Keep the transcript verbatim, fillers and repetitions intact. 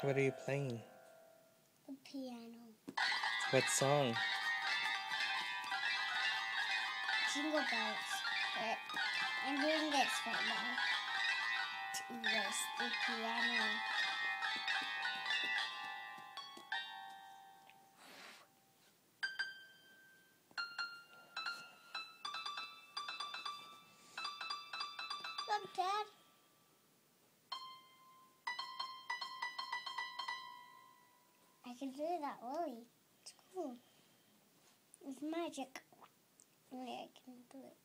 What are you playing? The piano. What song? Jingle Bells. But I'm doing this right now to erase the piano. Look, Dad. I can do that really. It's cool. It's magic. Only I can do it.